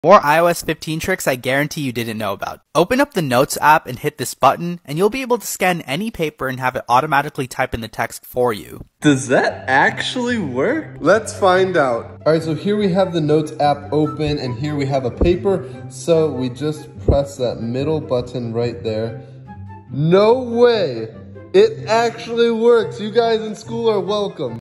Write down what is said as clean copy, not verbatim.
More iOS 15 tricks I guarantee you didn't know about. Open up the Notes app and hit this button, and you'll be able to scan any paper and have it automatically type in the text for you. Does that actually work? Let's find out. Alright, so here we have the Notes app open, and here we have a paper. So we just press that middle button right there. No way! It actually works! You guys in school are welcome.